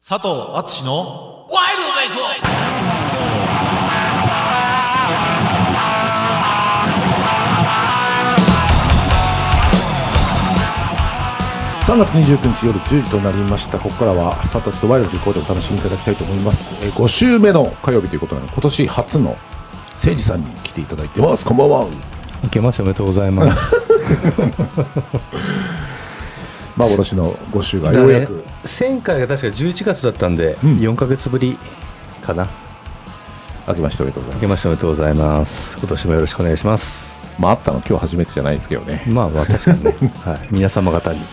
佐藤敦のワイルドナイト。 3月29日夜10時となりました。ここからは佐藤敦とワイルドで行こうでお楽しみいただきたいと思います。5週目の火曜日ということなので、今年初の誠司さんに来ていただいてます。こんばんは。 明けましておめでとうございます幻の5週がようやく、 前回が確か11月だったんで、4ヶ月ぶりかな。 明けましておめでとうございます。 明けましておめでとうござざいます。今年もよろしくお願いします。 会ったの今日初めてじゃないですけどね。 まあ確かにね、はい、皆様方に、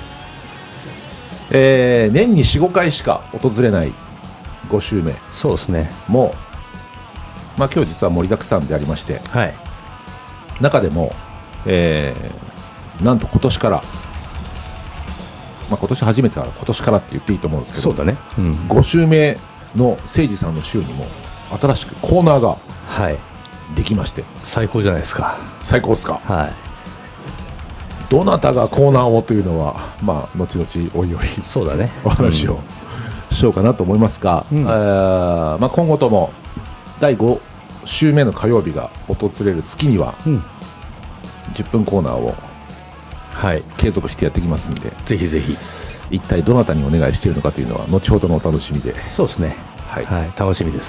年に 4,5 回しか訪れない5週目。 そうですね。 もう、今日実は盛りだくさんでありまして、 はい、 中でも、なんと今年から、今年初めてから今年からって言っていいと思うんですけど、 そうだね、 5週目の誠司さんの週にも新しくコーナーができまして、 最高じゃないですか。 最高ですか。 はい。 どなたがコーナーをというのは、後々おいおいそうだね、 お話をしようかなと思いますが、今後とも第5週目の火曜日が訪れる月には、10分コーナーを継続してやっていきますんで、 ぜひぜひ。 一体どなたにお願いしているのかというのは後ほどのお楽しみで。 そうですね、はい、楽しみです。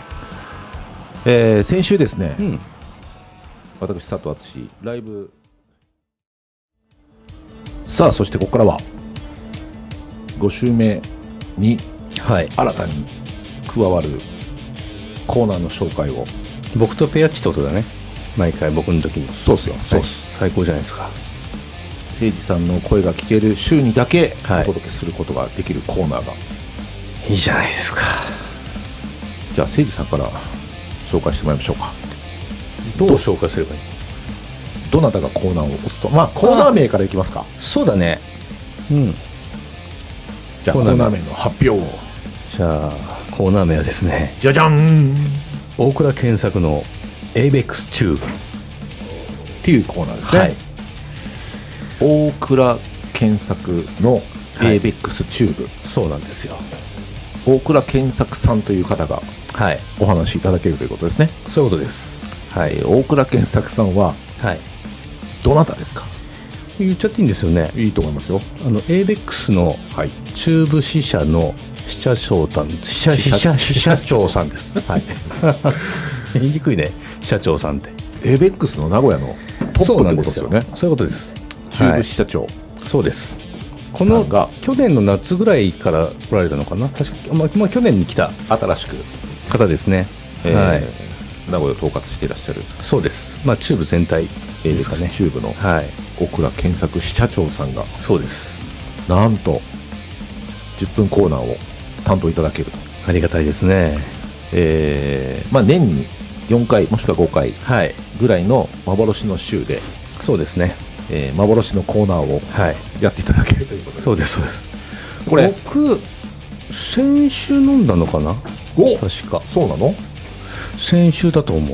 先週ですね、私佐藤敦ライブ、さあそしてここからは5週目に新たに加わるコーナーの紹介を、 僕とペアッチってことだね。毎回僕の時に。 そうっすよ、そうっす。 最高じゃないですか。 誠司さんの声が聞ける週にだけお届けすることができるコーナーが、 いいじゃないですか。 じゃあ誠司さんから紹介してもらいましょうか。 どう紹介すればいい？ どなたがコーナーを持つと、コーナー名からいきますか。 そうだね。 じゃあコーナー名の発表を。 じゃあコーナー名はですね、 じゃじゃん、 大倉健作の ABEX チューブっていうコーナーですね。大倉健作の ABEX チューブ、 そうなんですよ。 大倉健作さんという方がお話しいただけるということですね。 そういうことです。 大倉健作さんはどなたですか？ 言っちゃっていいんですよね。 いいと思いますよ。 ABEX のチューブ支社の支社長さんです。言いにくいね、社長さんって。 ABEX の名古屋のトップってことですよね。 そういうことです。 チューブ支社長、 そうです。この去年の夏ぐらいから来られたのかな。確か、去年に来た新しく方ですね。 名古屋を統括していらっしゃる。 そうです。チューブ全体ですかね。 チューブの大倉健作支社長さんが、 そうです。 なんと10分コーナーを担当いただける。 ありがたいですね。 年に4回もしくは5回ぐらいの幻の週で、 そうですね、 幻のコーナーをやっていただけるということです。 そうです、そうです。 これ僕先週飲んだのかな。確か。 そうなの？ 先週だと思う。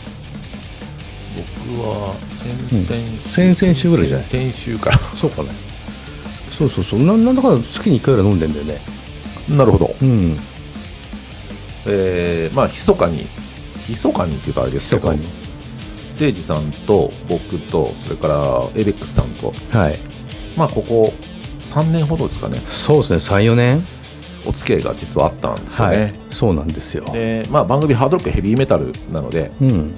僕は先々週ぐらいじゃない？ 先週から。そうかね。 そうなんだかんだ月に1回ぐらい飲んでんだよね。 なるほど。密かにっていうとあれですけど、誠司さんと僕とそれからABEXさんと、ここ3年ほどですかね。 そうですね、3、4年お付き合いが実はあったんですよね。 そうなんですよ。 で、番組ハードロックヘビーメタルなので、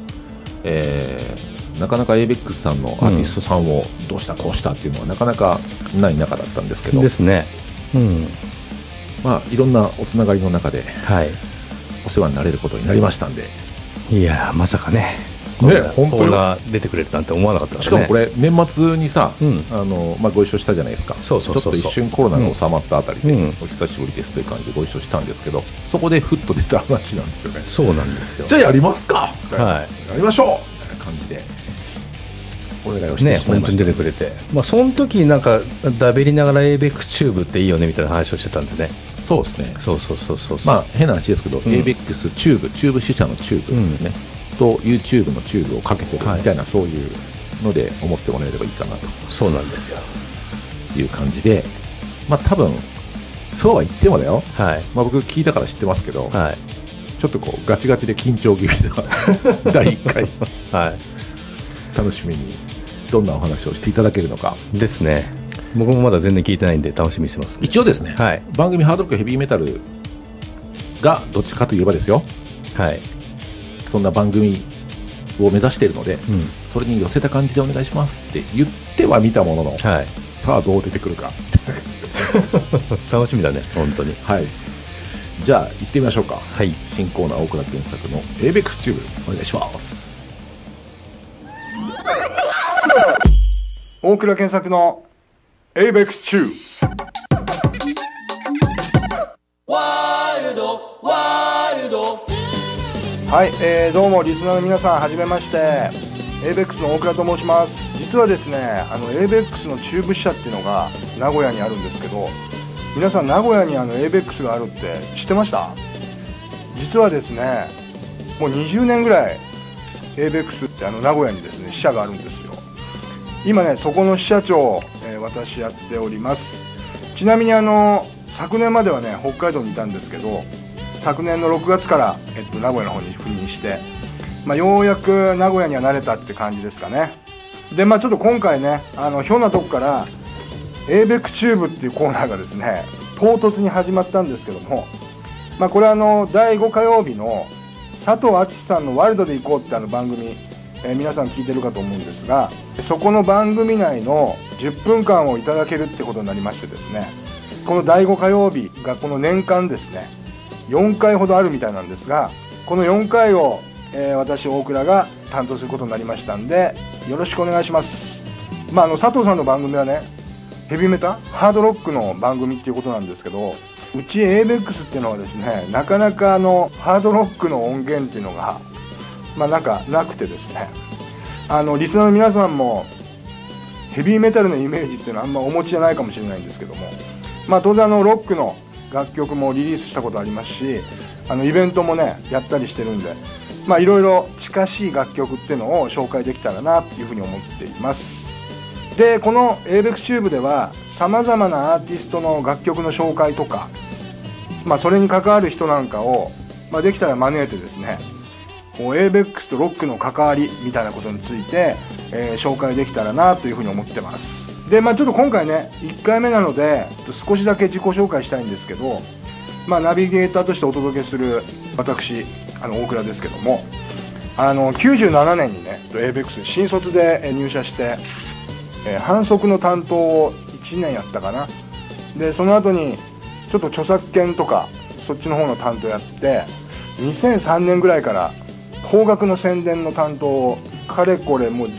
なかなか ABEX さんのアーティストさんをどうしたこうしたっていうのはなかなかない中だったんですけどですね。 いろんなおつながりの中で、お世話になれることになりましたんで。 いやまさかね、 本当が出てくれるなんて思わなかったからね。 しかもこれ年末にさ、ご一緒したじゃないですか。 ちょっと一瞬コロナが収まったあたりで、お久しぶりですという感じでご一緒したんですけど、そこでふっと出た話なんですよね。 そうなんですよ。 じゃあやりますか、やりましょうみたいな感じでお願いをしてしまいました。 本当に出てくれて、その時になんかだべりながら ABEX チューブっていいよねみたいな話をしてたんでね。 そうですね。 そう変な話ですけど、ABEX チューブ支社のチューブですね、と YouTube のチューブをかけてるみたいな、そういうので思ってもらえればいいかなと。 そうなんですよ。 いう感じで、多分そうは言ってもだよ、 はい、 僕聞いたから知ってますけど、 はい、 ちょっとこうガチガチで緊張気味な第1回、 はい、 楽しみにどんなお話をしていただけるのかですね。僕もまだ全然聞いてないんで楽しみにしてます、ね。 一応ですね、 はい、 番組ハードロックヘビーメタルがどっちかといえばですよ、 はい、 そんな番組を目指しているので、 うん、 それに寄せた感じでお願いしますって言ってはみたものの、 はい、 さあどう出てくるか楽しみだね本当に。 はい、じゃあ行ってみましょうか。 はい、 新コーナー大倉健作の ABEX チューブお願いします。 大倉健作の ABEX チューブ。はい、どうもリスナーの皆さんはじめまして、 ABEX の大倉と申します。実はですね、ABEX のチューブ支社っていうのが名古屋にあるんですけど、皆さん名古屋にABEX があるって知ってました？実はですね、もう20年ぐらい ABEX って名古屋にですね支社があるんですよ。今ね、そこの支社長、私やっております。ちなみに昨年まではね北海道にいたんですけど、昨年の6月から、名古屋の方に赴任して、ようやく名古屋には慣れたって感じですかね。でちょっと今回ねひょんなとこから ABEX チューブっていうコーナーがですね唐突に始まったんですけども、これは第5火曜日の佐藤厚さんのワイルドで行こうって番組、皆さん聞いてるかと思うんですが、そこの番組内の10分間をいただけるってことになりましてですね、この第5火曜日がこの年間ですね4回ほどあるみたいなんですが、この4回を、私大倉が担当することになりましたんで、よろしくお願いします。佐藤さんの番組はねヘビーメタハードロックの番組っていうことなんですけど、うち ABEX っていうのはですね、なかなかハードロックの音源っていうのがなんかなくてですね、リスナーの皆さんもヘビーメタルのイメージっていうのはあんまお持ちじゃないかもしれないんですけども、当然ロックの楽曲もリリースしたことありますし、イベントもねやったりしてるんで、いろいろ近しい楽曲っていうのを紹介できたらなっていうふうに思っています。でこの ABEX チューブではさまざまなアーティストの楽曲の紹介とか、それに関わる人なんかを、できたら招いてですね、ABEX とロックの関わりみたいなことについて、紹介できたらなというふうに思ってます。でちょっと今回ね1回目なので少しだけ自己紹介したいんですけど、ナビゲーターとしてお届けする私大倉ですけども、97年にね ABEX 新卒で入社して、販促の担当を1年やったかな。でその後にちょっと著作権とかそっちの方の担当やって、2003年ぐらいから邦楽の宣伝の担当をかれこれもう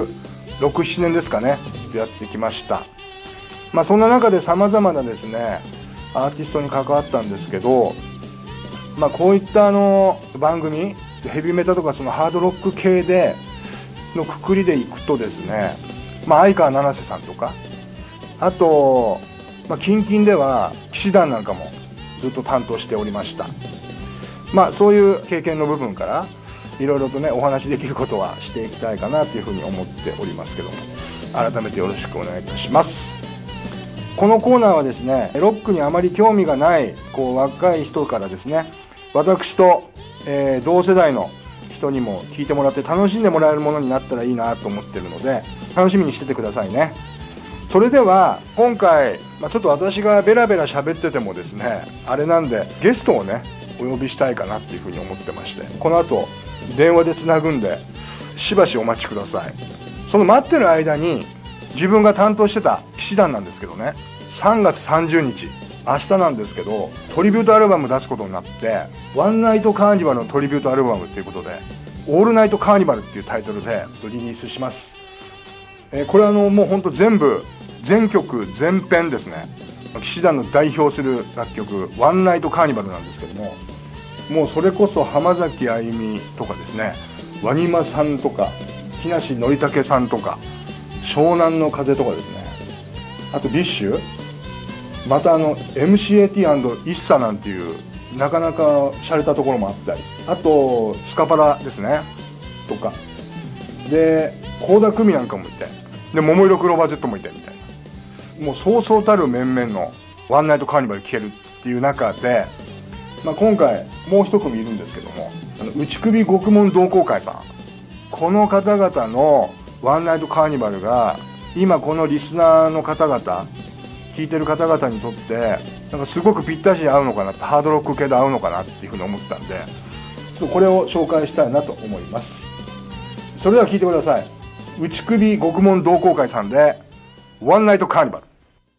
16、7年ですかねやってきました。そんな中でさまざまなですねアーティストに関わったんですけど、こういった番組ヘビーメタとかそのハードロック系でのくくりでいくとですね、相川七瀬さんとか、あと、近々では騎士団なんかもずっと担当しておりました。そういう経験の部分からいろいろとねお話しできることはしていきたいかなというふうに思っておりますけども、改めてよろしくお願いいたします。このコーナーはですねロックにあまり興味がない若い人からですね、私と、同世代の人にも聞いてもらって楽しんでもらえるものになったらいいなと思ってるので、楽しみにしててくださいね。それでは今回、ちょっと私がベラベラ喋っててもですねあれなんで、ゲストをねお呼びしたいかなっていうふうに思ってまして、この後電話でつなぐんでしばしお待ちください。その待ってる間に自分が担当してた騎士団なんですけどね、3月30日明日なんですけどトリビュートアルバム出すことになって、ワンナイトカーニバルのトリビュートアルバムっていうことで、オールナイトカーニバルっていうタイトルでリリースします。これはもうほんと全曲全編ですね、騎士団の代表する楽曲ワンナイトカーニバルなんですけども、もうそれこそ浜崎あゆみとかですね、ワニマさんとか木梨憲武さんとか湘南の風とかですね、あとビッシュ、またMCAT& イッサなんていうなかなか洒落たところもあったり、あとスカパラですねとかで倖田來未なんかもいて、で桃色クローバー Z もいてみたいな、もうそうそうたる面々のワンナイトカーニバル聴けるっていう中で、今回もう一組いるんですけども、内首獄門同好会さん、この方々のワンナイトカーニバルが今このリスナーの方々、聴いてる方々にとってなんかすごくぴったしに合うのかなって、ハードロック系で合うのかなっていうふうに思ったんで、ちょっとこれを紹介したいなと思います。それでは聴いてください。内首獄門同好会さんでワンナイトカーニバル。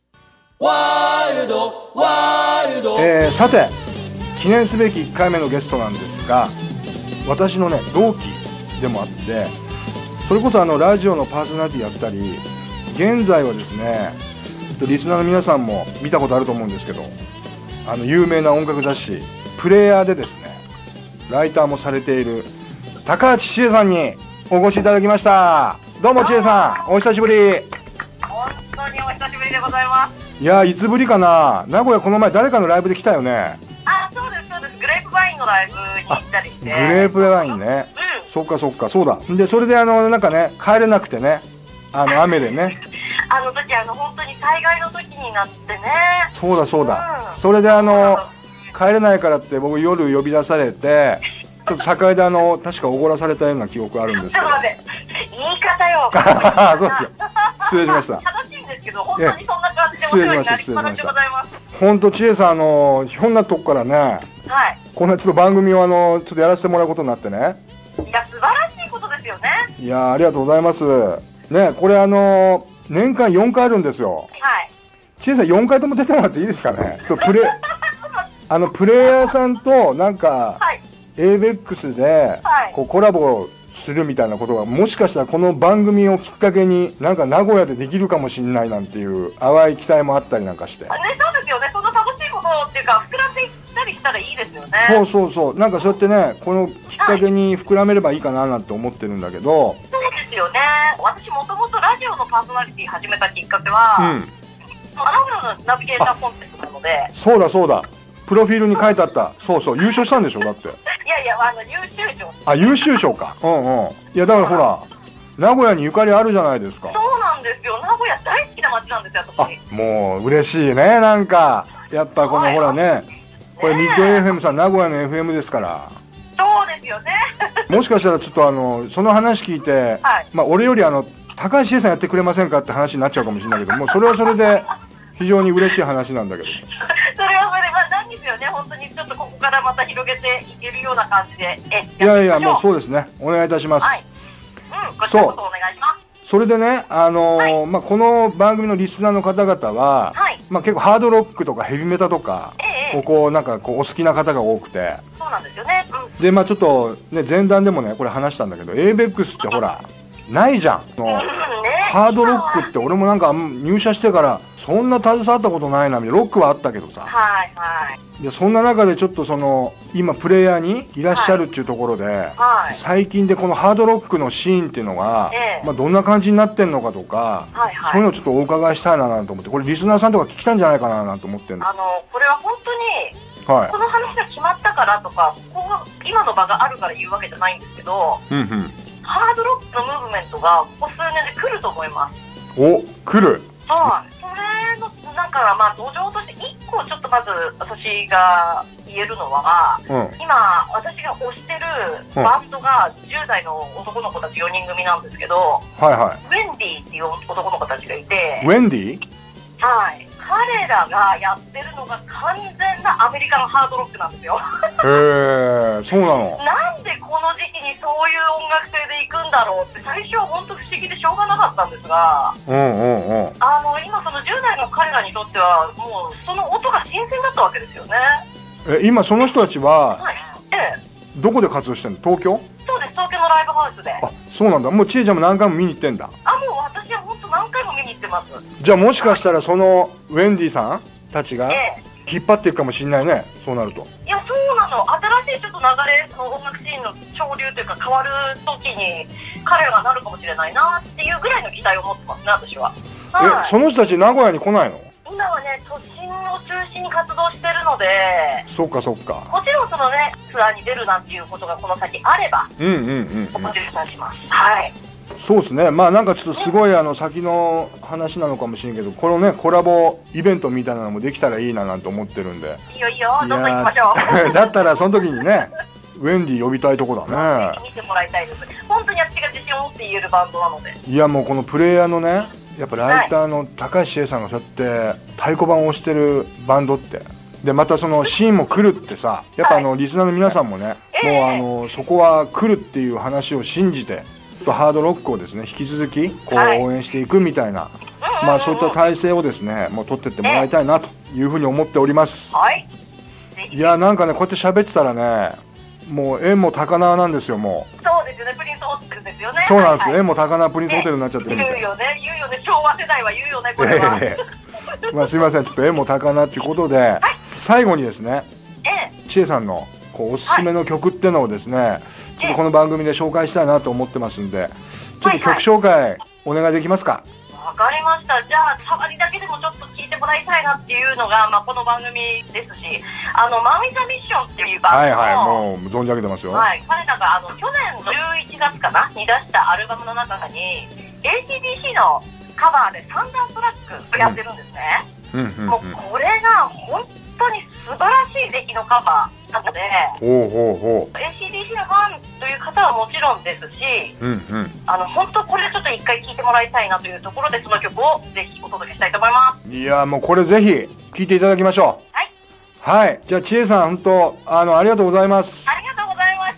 さて、記念すべき1回目のゲストなんですが、私のね同期でもあって、それこそラジオのパーソナリティやったり、現在はですねリスナーの皆さんも見たことあると思うんですけど、有名な音楽雑誌プレイヤーでですねライターもされている高橋千恵さんにお越しいただきました。どうも千恵さん、お久しぶり。 本当にお久しぶりでございます。 いや、いつぶりかな。名古屋この前誰かのライブで来たよね。 そうですそうです。グレープバインのライブに行ったりして。 グレープバインね。そっかそっか、そうだ。でそれでなんかね帰れなくてね、雨でね。 時本当に災害の時になってね。 そうだそうだ。それで帰れないからって僕夜呼び出されて、ちょっと境で確かおごらされたような記憶あるんですけど。 ちょっと待って、言い方よ。 そうですよ。失礼しました。 正しいんですけど、本当にそんな感じでお世話になりっぱなしでございます。 本当千恵さんひょんなとこからね、 はい。 こんなちょっと番組をちょっとやらせてもらうことになってね。 いや、素晴らしいことですよね。 いや、ありがとうございます。ね、これ年間4回あるんですよ。 はい。 千恵さん4回とも出てもらっていいですかね。プレイヤーさんとなんか、 はい、 ABEX でこうコラボするみたいなことが、もしかしたらこの番組をきっかけになんか名古屋でできるかもしれないなんていう淡い期待もあったりなんかして。 ね、そうですよね。そんな楽しいことっていうか、膨らんでいったりしたらいいですよね。 そうそうそう。なんかそうやってね、このきっかけに膨らめればいいかななんて思ってるんだけど。 そうですよね。私もともとラジオのパーソナリティ始めたきっかけは、名古屋のナビゲーターコンテストなので。 そうだそうだ。プロフィールに書いてあった。そうそう、優勝したんでしょだって。 いやいや、優秀賞。 優秀賞か。いやだからほら、名古屋にゆかりあるじゃないですか。 そうなんですよ。名古屋大好きな街なんですよ、私。 もう嬉しいね。なんかやっぱこのほらね、これミッド FM さん、名古屋の FM ですから。 そうですよね。 もしかしたらちょっとその話聞いて、俺より高橋千恵さんやってくれませんかって話になっちゃうかもしれないけど、もうそれはそれで非常に嬉しい話なんだけど。 それはそれでなんですよね。本当にちょっとここからまた広げていけるような感じで。 いやいや、もうそうですね。お願いいたします。 はい。こちらこそお願いします。 それでね、この番組のリスナーの方々は、結構ハードロックとかヘビメタとか、なんかお好きな方が多くて。 そうなんですよね。 で、ちょっとね、前段でもね、これ話したんだけど、ABEX ってほら、ないじゃん。ハードロックって俺もなんか入社してからそんな携わったことないなみたいな。ロックはあったけどさ。 はいはい。 でそんな中でちょっと今プレイヤーにいらっしゃるっていうところで、最近でこのハードロックのシーンっていうのが、どんな感じになってんのかとか、そういうのをちょっとお伺いしたいなと思って、これリスナーさんとか聞きたいんじゃないかなと思ってるんです。 これは本当に、この話が決まったからとか、今の場があるから言うわけじゃないんですけど、ハードロックのムーブメントがここ数年で来ると思います。 お、来る。 はい。それのなんか土壌として1個ちょっとまず私が言えるのは、今私が推してるバンドが10代の男の子たち4人組なんですけど、ウェンディっていう男の子たちがいて。 ウェンディ？ はい。彼らがやってるのが完全なアメリカのハードロックなんですよ。 へえ、そうなの。 なんでこの時期にそういう音楽性で行くんだろうって最初は本当不思議でしょうがなかったんですが、今その10代の彼らにとってはもうその音が新鮮だったわけですよね。 今その人たちは、どこで活動してるの？東京？ そうです、東京のライブハウスで。 あ、そうなんだ。もう千恵ちゃんも何回も見に行ってんだ。 もう私は本当何回も見に行ってます。 じゃあもしかしたらそのウェンディさんたちが引っ張っていくかもしれないね。そうなると。 いや、そうなの。新しいちょっと流れ、その音楽シーンの潮流というか変わる時に彼らがなるかもしれないなっていうぐらいの期待を持ってますね、私は。 その人たち名古屋に来ないの？ 今はね、都心を中心に活動してるので。 そっかそっか。 もちろんそのね、ツアーに出るなんていうことがこの先あれば、お待ちします。はい。 そうですね。まあなんかちょっとすごい先の話なのかもしれんけど、このねコラボイベントみたいなのもできたらいいななんて思ってるんで。 いいよいいよ、どんどん行きましょう。 だったらその時にねウェンディ呼びたいとこだね。 見てもらいたいです。本当に私が自信を持って言えるバンドなので。 いやもうこのプレイヤーのね、やっぱライターの高橋千恵さんがそうやって太鼓判を押してるバンドって、でまたそのシーンも来るってさ、やっぱリスナーの皆さんもね、もうそこは来るっていう話を信じて、ハードロックをですね引き続きこう応援していくみたいな、まあそういった体制をですねもう取ってってもらいたいなというふうに思っております。 はい。 いやなんかねこうやって喋ってたらね、もう縁も高輪なんですよ。もうそうですよね、プリンスホテルですよね。 そうなんですよ、縁も高輪プリンスホテルになっちゃってるみたいな。 言うよね、昭和世代は言うよね、これは。 まあすいません、ちょっと縁も高輪っていうことで、最後にですね、千恵さんのこうおすすめの曲ってのをですね、ちょっとこの番組で紹介したいなと思ってますんで、ちょっと曲紹介お願いできますか。 わかりました。じゃあ触りだけでもちょっと聞いてもらいたいなっていうのが、まあ、この番組ですし、マウイザミッションっていうバンドの、 はいはい、もう存じ上げてますよ。 はい、彼らが去年の11月かなに出したアルバムの中に AC/DC のカバーでサンダートラックをやってるんですね。もうこれが本当に素晴らしい出来のカバーなので、AC/DC のファンという方はもちろんですし、本当これちょっと一回聴いてもらいたいなというところで、その曲をぜひお届けしたいと思います。 いやもうこれぜひ聴いていただきましょう。はい、はい、じゃあ千恵さん本当ありがとうございます。 ありがとうございました。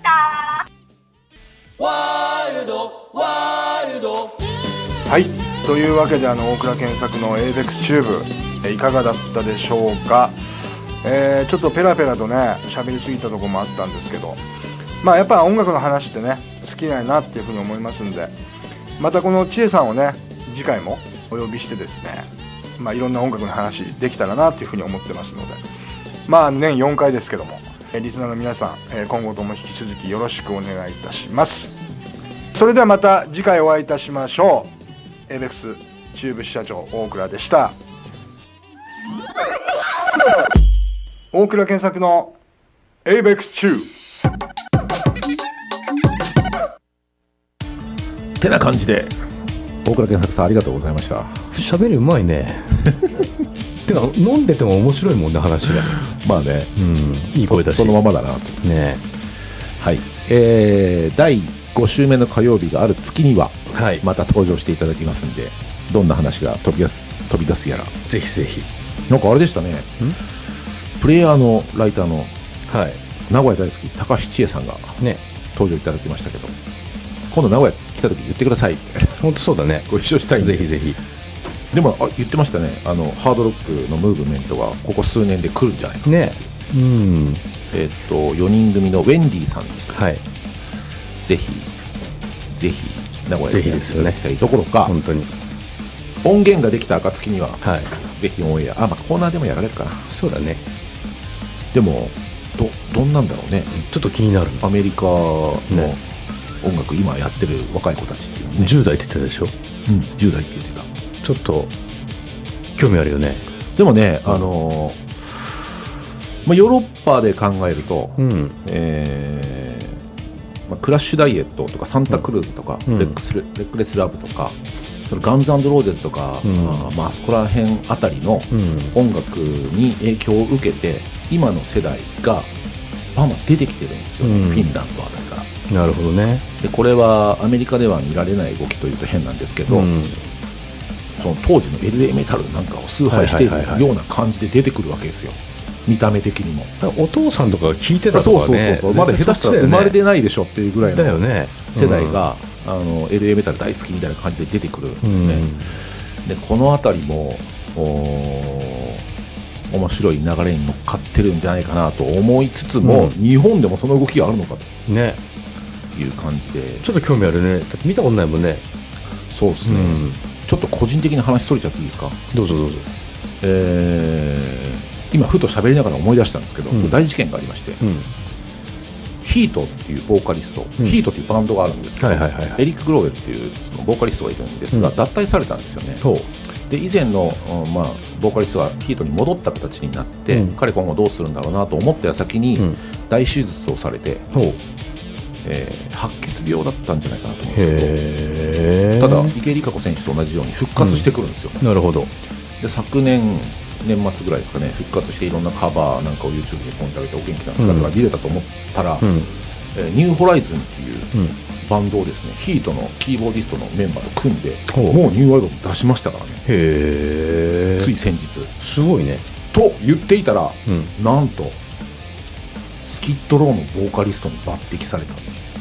ワールドワールド。 はい、というわけで大倉健作の ABEX チューブいかがだったでしょうか。ちょっとペラペラとね喋りすぎたところもあったんですけど、まあやっぱ音楽の話ってね好きなんやなっていうふうに思いますんで、またこの千恵さんをね次回もお呼びしてですね、まあいろんな音楽の話できたらなっていうふうに思ってますので、まあ年4回ですけども、リスナーの皆さん、今後とも引き続きよろしくお願いいたします。それではまた次回お会いいたしましょう。ABEX チューブ支社長大倉でした。大倉健作の ABEX チューブてな感じで、大倉健作さんありがとうございました。 喋りうまいねてか飲んでても面白いもんね話が。 まあね、 いい声だしそのままだなとね。 はい、第5週目の火曜日がある月には、 はい、 また登場していただきますんで、どんな話が飛び出すやらぜひぜひ。 なんかあれでしたね、プレイヤーのライターの、 はい、 名古屋大好き高橋千恵さんがね登場いただきましたけど、今度名古屋来た時言ってくださいって本当そうだね、 ご一緒したいんでぜひぜひ。 でも言ってましたね、ハードロックのムーブメントがここ数年で来るんじゃないかね。 4人組のウェンディさんでした、 はい、 ぜひ名古屋に来ていただきたいどころか、 本当に音源ができた暁には、 はい、 ぜひオンエア、まあコーナーでもやられるかな。 そうだね。 でもどんなんだろうね、 ちょっと気になる。 アメリカの音楽、今やってる若い子たちっていうのね、 10代って言ってたでしょ。 10代って言ってた。 ちょっと興味あるよね。 でもね、まあ、ヨーロッパで考えると、まあ、クラッシュダイエットとかサンタクルーズとか、レックレスラブとか、ガンズ&ローゼズとか、まあ、そこら辺あたりの音楽に影響を受けて、今の世代がバンバン出てきてるんですよ、フィンランドあたりから。 なるほどね。 でこれはアメリカでは見られない動きというと変なんですけど、その当時の LA メタルなんかを崇拝しているような感じで出てくるわけですよ、見た目的にも。 お父さんとかが聞いてたとかね。 そうまだ下手したら生まれてないでしょっていうぐらいの世代が、LA メタル大好きみたいな感じで出てくるんですね。でこの辺りも面白い流れに乗っかってるんじゃないかなと思いつつも、日本でもその動きがあるのかという感じで、 ちょっと興味あるね。だって見たことないもんね。 そうですね、ちょっと個人的な話それちゃっていいですか。 どうぞどうぞ。 今ふと喋りながら思い出したんですけど、大事件がありまして、ヒートっていうボーカリスト、ヒートっていうバンドがあるんですけど、エリック・グローウェルっていうそのボーカリストがいるんですが、脱退されたんですよね。で以前の、まあ、ボーカリストがヒートに戻った形になって、彼今後どうするんだろうなと思った矢先に、大手術をされて、 白血病だったんじゃないかなと思うんですけど、ただ池江璃花子選手と同じように復活してくるんですよ、 なるほど。 で昨年年末ぐらいですかね、復活していろんなカバーなんかを YouTube でポンと上げてお元気な姿が見れたと思ったら、ニューホライズンっていうバンドをですね、ヒートのキーボーディストのメンバーと組んで、もうニューアルバム出しましたからね。 へー、 つい先日。 すごいね。 と言っていたら、なんとスキッドローのボーカリストに抜擢された。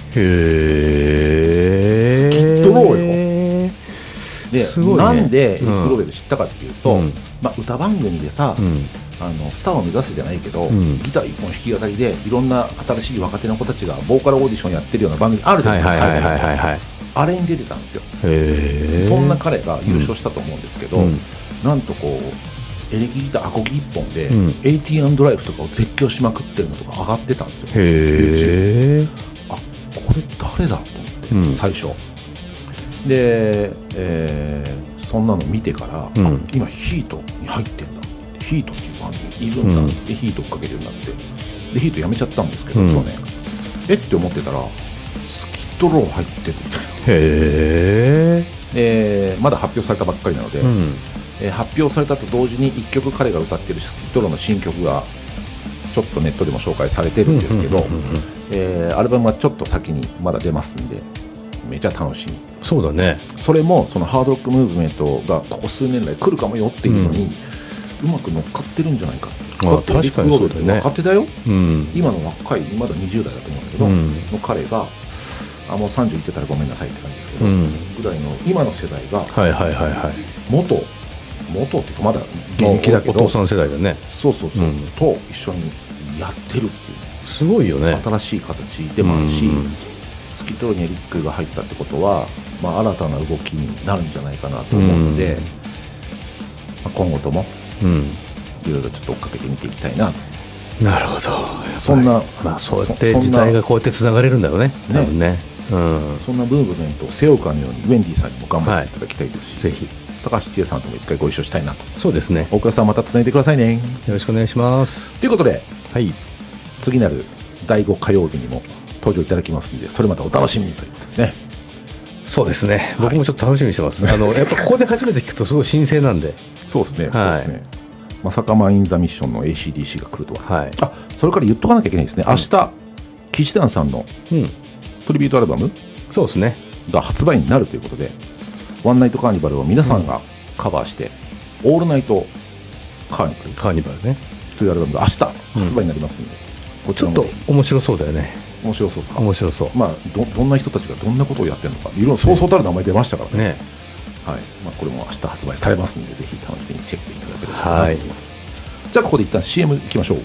へー、 スキッドローよ。で、 ね、 なんでエリック・ロベル知ったかっていうと、歌番組でさ、スターを目指せじゃないけど、ギター一本弾き語りでいろんな新しい若手の子たちがボーカルオーディションやってるような番組あるじゃないですか。あれに出てたんですよ。そんな彼が優勝したと思うんですけど、なんとこうエレキギターアコギ1本で、AT&ライフとかを絶叫しまくってるのとか上がってたんですよ。あ、これ誰だと思って、最初で、そんなの見てから、今ヒートに入ってんだ、ヒートっていうバンドにいるんだ、でヒート追っかけるようになって、でヒートやめちゃったんですけど、去年って思ってたらスキッドロー入ってるみたいな。へー。まだ発表されたばっかりなので、発表されたと同時に1曲彼が歌ってるスキッドローの新曲がちょっとネットでも紹介されてるんですけど、アルバムはちょっと先にまだ出ますんで、めちゃ楽しみ。 そうだね。 それもそのハードロックムーブメントがここ数年来来るかもよっていうのに、うまく乗っかってるんじゃないか。だってエリック・ローベルって若手だよ、今の若いまだ20代だと思うんだけど、の彼がもう30言ってたらごめんなさいって感じですけど、ぐらいの今の世代が元っていうかまだ現役だけどお父さん世代だね。 そう、と一緒にやってるっていうね、 すごいよね。 新しい形でもあるし、スキッドローにエリックが入ったってことは、新たな動きになるんじゃないかなと思うので、今後ともいろいろちょっと追っかけてみていきたいな。 なるほど。 そんな、 そうやって時代がこうやってつながれるんだよね。多分ね。 そんなムーブメントを背負うかのようにウェンディさんにも頑張っていただきたいですし、ぜひ高橋千恵さんとも一回ご一緒したいなと。 そうですね。 大倉さんまたつないでくださいね。よろしくお願いします。 ということで、次なる第5火曜日にも登場いただきますんで、それまたお楽しみにということですね。 そうですね。僕もちょっと楽しみにしてます。やっぱここで初めて聞くとすごい新鮮なんで。 そうですね。まさかマイン・ザ・ミッションの ACDC が来るとは。それから言っとかなきゃいけないですね。明日騎士団さんのトリビュートアルバムが発売になるということで、ワンナイトカーニバルを皆さんがカバーして、オールナイトカーニバルねというアルバムが明日発売になりますんで、 ちょっと面白そうだよね。 面白そうですか。 面白そう。 どんな人たちがどんなことをやってるのか、いろいろそうそうたる名前出ましたからね。これも明日発売されますんで、ぜひ楽しみにチェックいただければと思います。じゃあここで一旦 CM いきましょう。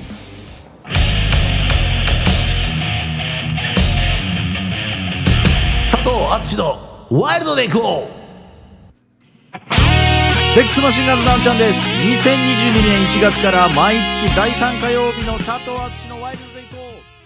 佐藤敦のワイルドでいこう。 セックスマシンガンズナンちゃんです。2022年1月から毎月第3火曜日の佐藤敦のワイルドでいこう。